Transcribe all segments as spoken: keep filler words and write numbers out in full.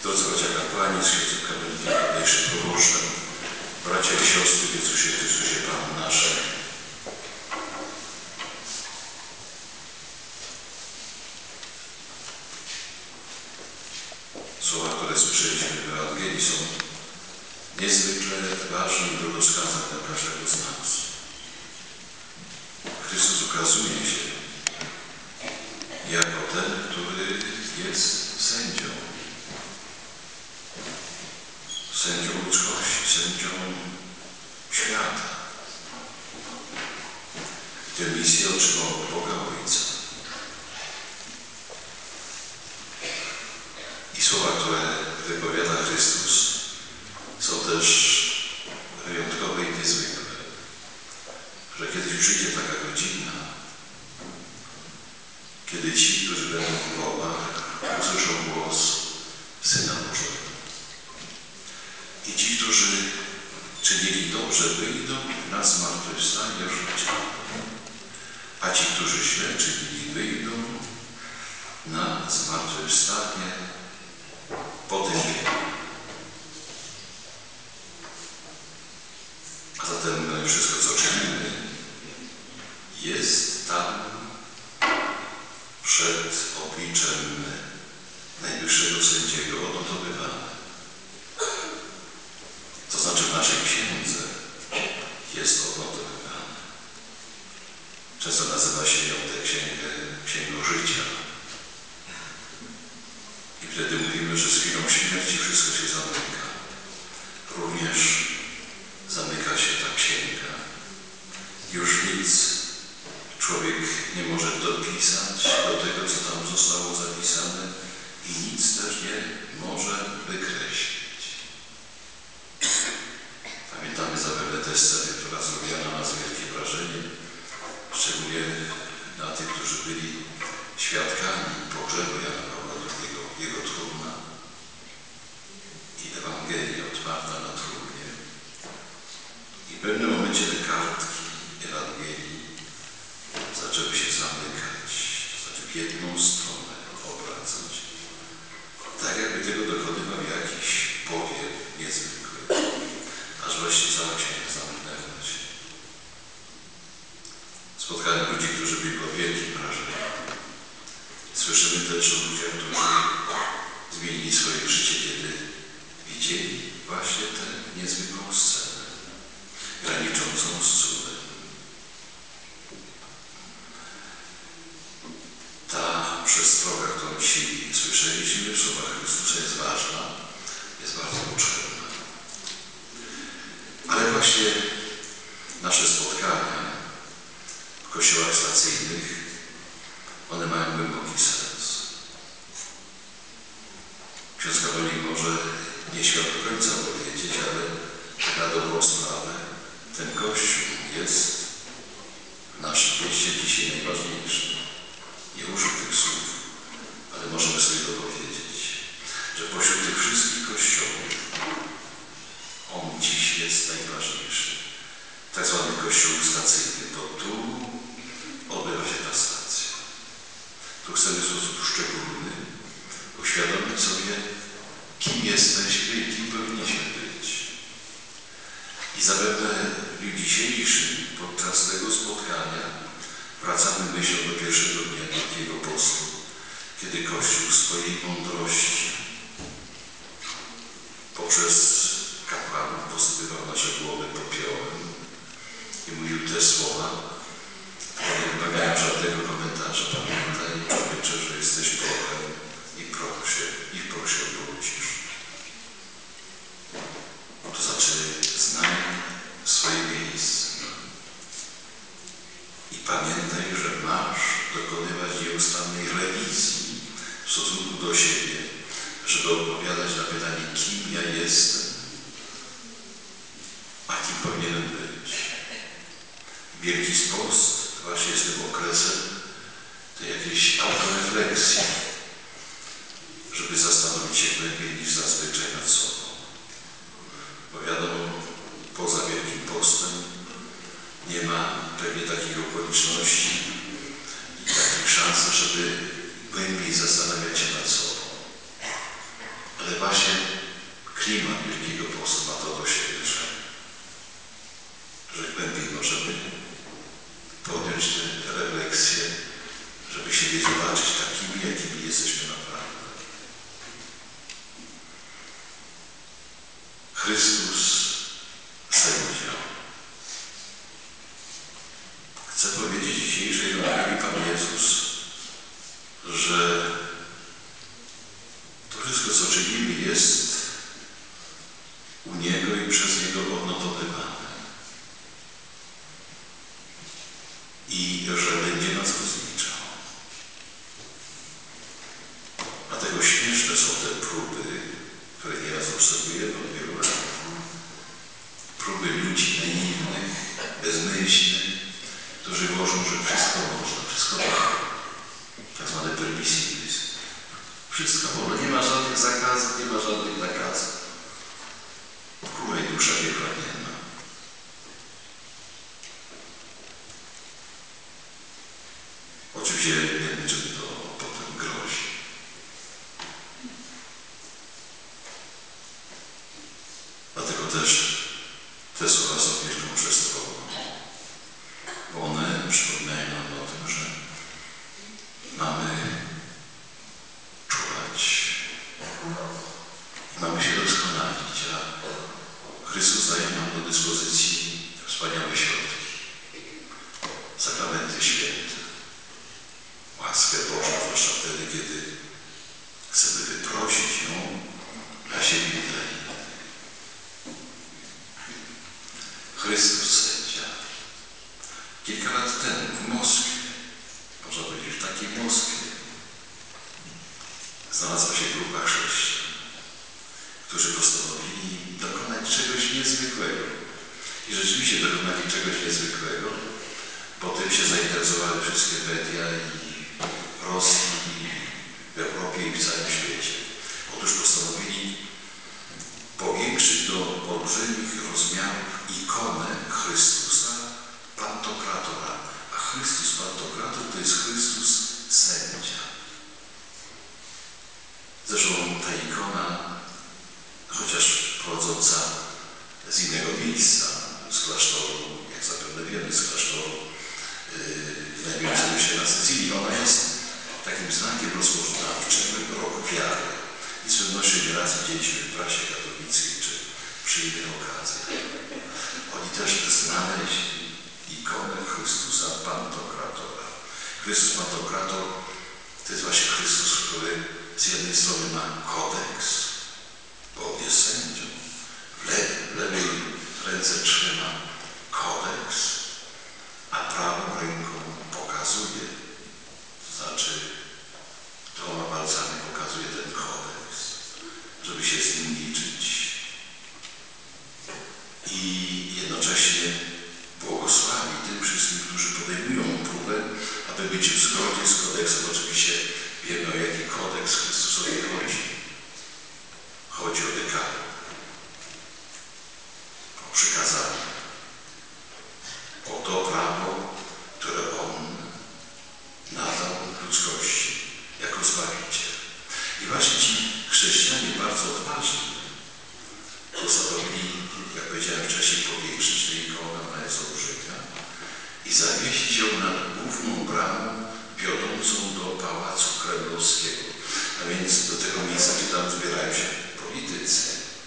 Drodzy bracia kapłani, z księdzem kapelnikiem tutejszym proboszczem, bracia i siostry w Jezusie Chrystusie Panu naszym. Słowa, które słyszeliśmy w Ewangelii, są niezwykle ważnym drogowskazem dla każdego z nas. Chrystus ukazuje się jako ten, który jest sędzią. Sędzią ludzkości, sędzią świata. I tę misję otrzymał od Boga Ojca. I słowa, które wypowiada Chrystus, są też wyjątkowe i niezwykłe. Że kiedyś przyjdzie taka godzina, kiedy ci, którzy będą w grobach, usłyszą głos Syna Bożego. I ci, którzy czynili dobrze, wyjdą na zmartwychwstanie życia. A ci, którzy źle czynili, wyjdą na zmartwychwstanie potępienia. A zatem wszystko, co czynimy, jest tam przed obliczem Najwyższego Sędziego odnotowywane. To znaczy w naszej księdze jest odnotowywane. Często nazywa się ją tę księgę księgą życia. I wtedy mówimy, że z chwilą śmierci wszystko się zamyka. Również zamyka się ta księga. Już nic człowiek nie może dopisać do tego, co tam zostało zapisane i nic też nie może wykreślić. Pamiętamy zapewne tę scenę, która zrobiła na nas wielkie wrażenie, szczególnie na tych, którzy byli świadkami pogrzebu Jana Pawła drugiego, jego trumna i Ewangelia otwarta na trumnie. I w pewnym momencie te kartki Ewangelii zaczęły się zamykać, to znaczy w jedną stronę obracać. Tak jakby tego dokonywał jakiś powiew niezwykły, aż właściwie cała księga zamknęła się. Spotkałem ludzi, którzy byli pod wielkim wrażeniem. Słyszymy też o ludziach, którzy zmienili swoje życie, kiedy widzieli właśnie tę niezwykłą scenę, graniczącą z cudem. Ta przestroga, którą dzisiaj słyszeliśmy w słowach Chrystusa, jest ważna, jest bardzo potrzebna. Ale właśnie nasze spotkania w kościołach stacyjnych, one mają głęboki sens. Ksiądz kapelnik może nie świat do końca powiedzieć, ale na dobrą sprawę ten Kościół jest w naszym mieście dzisiaj najważniejszy. Nie użył tych słów, ale możemy sobie to powiedzieć, że pośród tych wszystkich kościołów on dziś jest najważniejszy. Tak zwany kościół stacyjny, bo tu odbywa się ta stacja. Tu chcemy w sposób szczególny uświadomić sobie, kim jesteśmy i kim powinniśmy być. I zapewne w dniu dzisiejszym, podczas tego spotkania, wracamy myślą do pierwszego dnia Wielkiego Postu, kiedy Kościół w swojej mądrości poprzez kapłanów posypywał nasze głowy popiołem i mówił te słowa, które nie wymagają żadnego komentarza. Pamiętaj, człowiecze, że jesteś prochem i proch się, i w proch się obrócisz. To znaczy znaj swoje miejsce. I pamiętaj, że masz dokonywać nieustannej rewizji w stosunku do siebie, żeby odpowiadać na pytanie, kim ja jestem, a kim powinienem być. Wielki Post właśnie jest tym okresem tej jakiejś autorefleksji, żeby zastanowić się głębiej niż zazwyczaj nad sobą. Bo wiadomo, poza Wielkim Postem nie ma pewnie takich okoliczności i takich szans, żeby głębiej zastanawiać się nad sobą. Ale właśnie klimat Wielkiego Postu ma to do siebie, że, że głębiej możemy podjąć tę refleksję, żeby siebie zobaczyć takimi, jakimi jesteśmy naprawdę. Chrystus sędzia. Chcę powiedzieć dzisiejszej Ewangelii Pan Jezus, że to wszystko, co czynimy, jest u Niego i przez Niego odnotowywane. I że będzie nas rozliczał. Dlatego śmieszne są te próby, które nieraz obserwujemy od wielu lat. Próby ludzi naiwnych, bezmyślnych, którzy głoszą, że wszystko można, wszystko wolno. Tak zwany permisivizm. Wszystko wolno. Nie ma żadnych zakazów, nie ma żadnych nakazów. Króla i dusza piekła nie ma. Oczywiście wiemy, czym to potem grozi. Dlatego też te słowa są wielką przestrogą. Bo one przypominają nam o tym, że mamy czuwać i mamy się doskonalić, a Chrystus daje nam do dyspozycji wspaniałe środki, sakramenty święte, łaskę Bożą, zwłaszcza wtedy, kiedy chcemy wyprosić ją dla siebie i dla innych. Chrystus sędzia. Kilka lat temu w Moskwie, można powiedzieć w takiej Moskwie, znalazła się grupa chrześcijan, którzy postanowili dokonać czegoś niezwykłego. I rzeczywiście dokonali czegoś niezwykłego, bo tym się zainteresowały wszystkie media i w Rosji, i w Europie, i w całym świecie. Otóż postanowili powiększyć do olbrzymich rozmiarów ikonę Chrystusa Pantokratora. A Chrystus Pantokrator to jest Chrystus sędzia. Zresztą ta ikona, chociaż pochodząca z innego miejsca, z klasztoru, jak zapewne wiemy, z klasztoru yy, znajdującego się na Sycylii, ona jest takim znakiem rozpoznawczym roku wiary. I z pewnością nieraz widzieliśmy w prasie katolickiej, czy przy innych okazjach. Oni też znaleźli ikonę Chrystusa Pantokratora. Chrystus Pantokrator to jest właśnie Chrystus, który z jednej strony ma kodeks, bo on jest sędzią. W lewej, w lewej ręce trzyma kodeks, a prawą ręką pokazuje, to znaczy dwoma palcami pokazuje ten kodeks, żeby się z nim liczyć. I jednocześnie błogosławi tym wszystkim, którzy podejmują próbę, aby być w zgodzie z kodeksem. Oczywiście wiemy, o jaki kodeks Chrystusowi chodzi. Chodzi o dekalog, o przykazanie, o to prawo, które On nadał ludzkości jako Zbawiciel. I właśnie ci chrześcijanie bardzo odważni postanowili, jak powiedziałem wcześniej, powiększyć tę ikonę, ona jest olbrzymia, i zawiesić ją nad główną bramą wiodącą do Pałacu Kremlowskiego. A więc do tego miejsca, gdzie tam zbierają się politycy,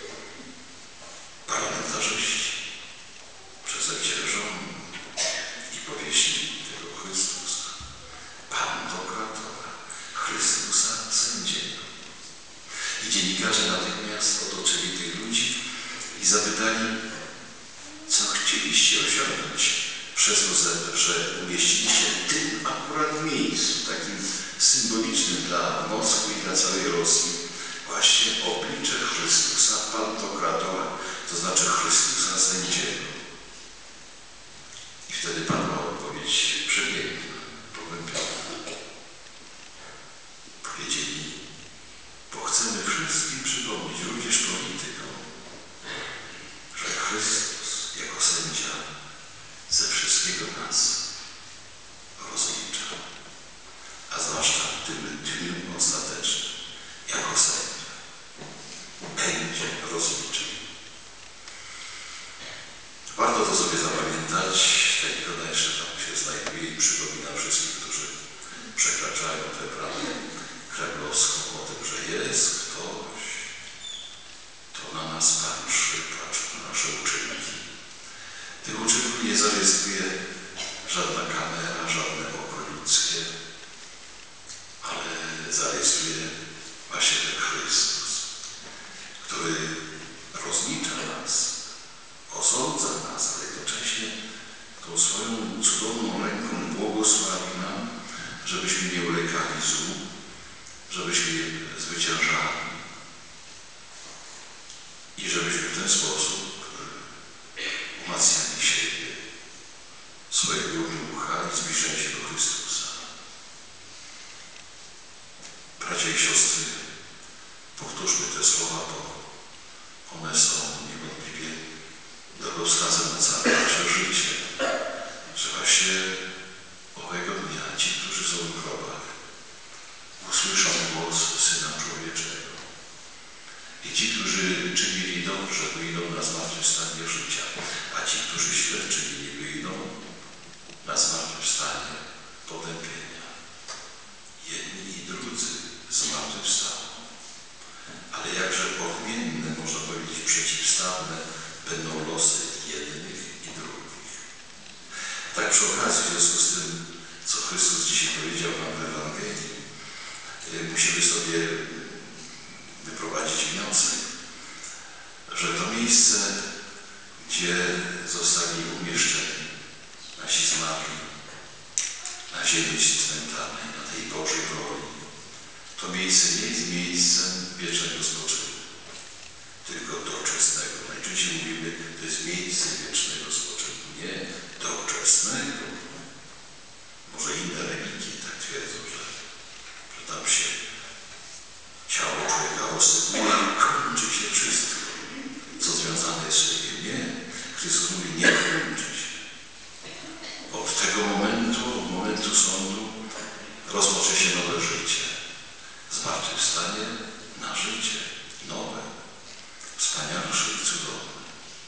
parlamentarzyści, przedstawiciele rządu, i powiesili tego Chrystusa, Pantokratora, Chrystusa sędziego. I dziennikarze natychmiast otoczyli tych ludzi i zapytali, co chcieliście osiągnąć przez to, że umieściliście w tym akurat miejscu, takim symbolicznym dla Moskwy i dla całej Rosji, właśnie oblicze Chrystusa Pantokratora, to znaczy Chrystusa sędziego. I wtedy padła odpowiedź przepiękna, pogłębiona. Powiedzieli, bo chcemy wszystkim przypomnieć, również politykom, że Chrystus jako sędzia ze wszystkiego nas rozlicza, a zwłaszcza w tym dniu ostatecznym, jako sędzia. jest ktoś, to na nas patrzy, patrzy na nasze uczynki. Tych uczynków nie zarejestruje żadna kamera, żadne oko ludzkie, ale zarejestruje właśnie ten Chrystus, który rozlicza nas, osądza nas, ale jednocześnie tą swoją cudowną ręką błogosławi nam, żebyśmy nie ulegali złu, żebyśmy zwyciężali i żebyśmy w ten sposób umacniali siebie, swojego ducha i zbliżali się do Chrystusa. Bracia i siostry, powtórzmy te słowa, bo one są niewątpliwie drogowskazem na całe nasze życie, że właśnie owego dnia ci, którzy są w grobach, usłyszą głos Syna Człowieczego. I ci, którzy czynili dobrze, wyjdą na zmartwychwstanie życia, a ci, którzy źle czynili, wyjdą na zmartwychwstanie potępienia. Jedni i drudzy zmartwychwstaną. Ale jakże odmienne, można powiedzieć przeciwstawne, będą losy jednych i drugich. Tak przy okazji, w związku z tym, co Chrystus dzisiaj powiedział nam w Ewangelii, musimy sobie wyprowadzić wniosek, że to miejsce, gdzie zostali umieszczeni nasi zmarli na ziemi cmentarnej, na tej Bożej woli, to miejsce nie jest miejscem wiecznego spoczynku, tylko doczesnego. Najczęściej mówimy, to jest miejsce wiecznego spoczynku. Nie doczesnego. Może inne religie tak twierdzą, że, że tam się ciało człowieka rozsypuje i kończy się wszystko, co związane jest z człowiekiem. Nie. Chrystus mówi, nie kończy się. Od tego momentu, od momentu sądu rozpocznie się nowe życie. Zmartwychwstanie na życie nowe, wspanialsze i cudowne.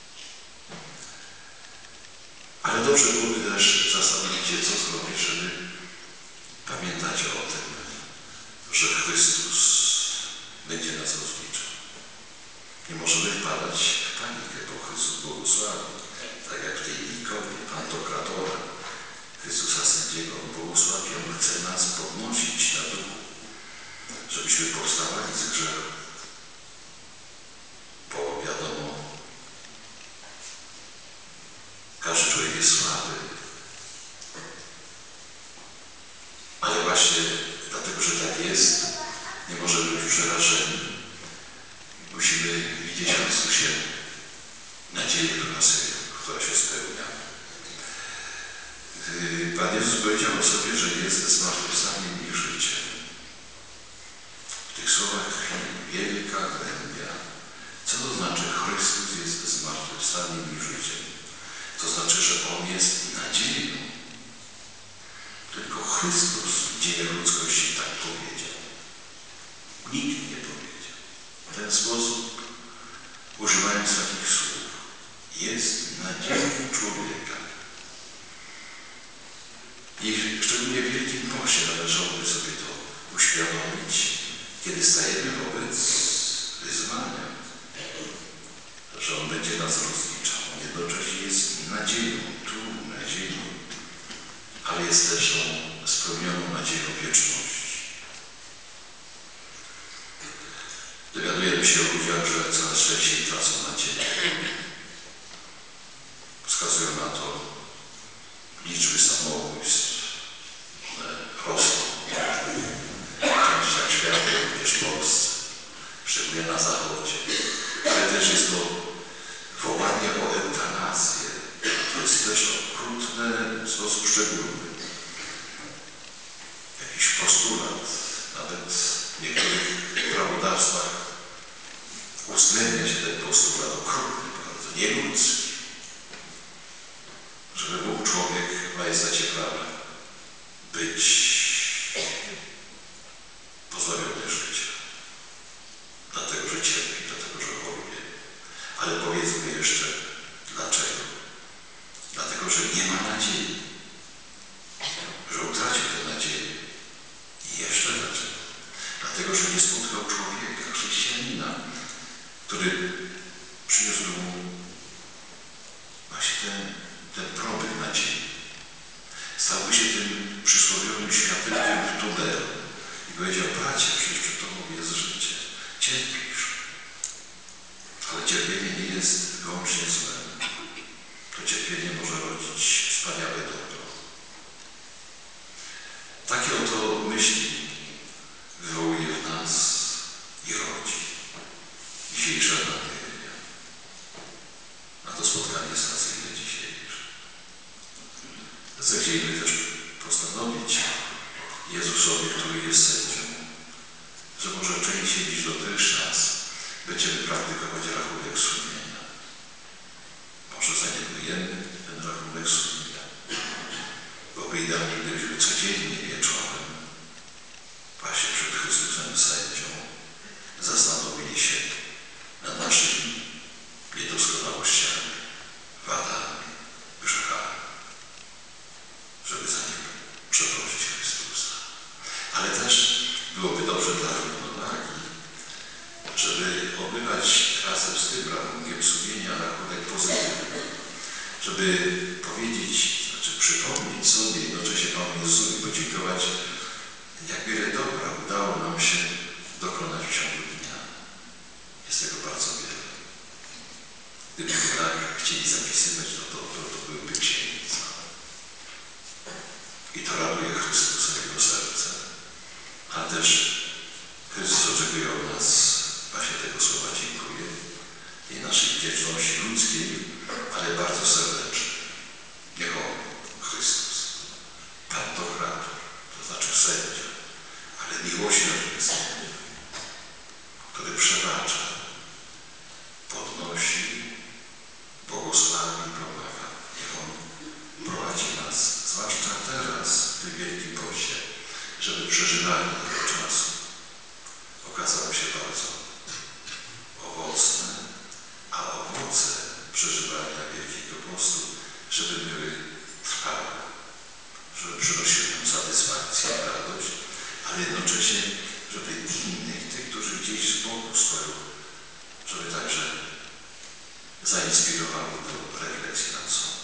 Ale dobrze byłoby też zastanowić się, co zrobić, żeby pamiętać o tym, że Chrystus będzie nas rozliczał. Nie możemy wpadać w panikę, bo Chrystus błogosławi. Tak jak w tej ikonie Pantokratora Chrystusa Sędziego błogosławi. On chce nas podnosić na duchu, żebyśmy powstawali z grzechu. Bo wiadomo, każdy człowiek jest słaby. Ale właśnie dlatego, że tak jest, nie możemy być przerażeni. Musimy widzieć w Chrystusie nadzieję, która się, która się spełnia. Pan Jezus powiedział o sobie, że jest zmartwychwstaniem i życiem. W tych słowach tkwi wielka głębia. Co to znaczy Chrystus jest zmartwychwstaniem i życiem? To znaczy, że On jest nadzieją. Tylko Chrystus w dziejach ludzkości tak powiedział. Nikt nie powiedział. W ten sposób, używając takich słów, jest nadzieją człowieka. I szczególnie w Wielkim Poście należałoby sobie to uświadomić, kiedy stajemy wobec wyzwania, że On będzie nas rozliczał. Jednocześnie jest nadzieją, tu nadzieją, ale jest też tą spełnioną nadzieją wieczności. Dowiadujemy się o ludziach, że coraz częściej tracą nadzieję. Wskazują na to liczby samobójstw, one rosną w częściach świata, również w Polsce, szczególnie na Zachodzie. Ale też jest to wołanie o eutanazję. To jest też okrutne w sposób szczególny. Jakiś postulat, nawet w niektórych prawodawstwach uwzględnia się ten postulat okrutny, bardzo nieludzki, żeby mógł człowiek w majestacie prawa być pozbawiony życia. Dlatego, że cierpi, dlatego, że choruje. Ale powiedzmy jeszcze, dlaczego? Dlatego, że nie ma nadziei. Że utracił tę nadzieję. I jeszcze dlaczego? Dlatego, że nie spotkał tego człowieka, chrześcijanina, który przyniósł mu właśnie ten, ten promyk nadziei. Stałby się tym przysłowiowym światełkiem w tunelu i powiedział: bracie, przecież przed tobą jest życie, cierpisz. Ale cierpienie nie jest wyłącznie złem. To cierpienie może rodzić wspaniałe dobro. Takie oto myśli wywołuje w nas i rodzi dzisiejsza Ewangelia. Na to spotkanie stacyjne dzisiejsze. Zechcieliby też postanowić Jezusowi, który jest sędzią, że może częściej niż dotychczas będziemy praktykować rachunek sumienia. Może zaniedbujemy ten rachunek sumienia. Byłoby idealnie, gdybyśmy codziennie wieczorem właśnie przed Chrystusem sędzią zastanowili się nad naszymi niedoskonałościami, wadami, grzechami, żeby za nie przeprosić Chrystusa. Ale też byłoby dobrze dla równowagi, żeby odbywać razem z tym rachunkiem sumienia rachunek pozytywny, żeby powiedzieć, znaczy przypomnieć sobie jednocześnie Panu Jezusowi, podziękować, jak wiele dobra udało nam się dokonać w ciągu dnia. Jest tego bardzo wiele. Gdybyśmy tak chcieli zapisywać, no to, to, to byłyby księgi całe. I to raduje Chrystusa, Jego serce. A też Chrystus oczekuje od nas właśnie tego słowa dziękuję i naszej wdzięczności ludzkiej, ale bardzo serdecznej. Niech On, Chrystus, Pantokrator, to znaczy sędzia, ale miłosierny sędzia, który przebacza, podnosi, błogosławi i pomaga. Niech On prowadzi nas, zwłaszcza teraz w tym Wielkim Poście, żeby przeżywali tego czasu okazało się bardzo owocne, a owoce przeżywania Wielkiego Postu, żeby były trwałe, żeby przynosiły nam satysfakcję, radość, ale jednocześnie, żeby innych, tych, którzy gdzieś z boku stoją, żeby także zainspirowały do refleksji nad sobą.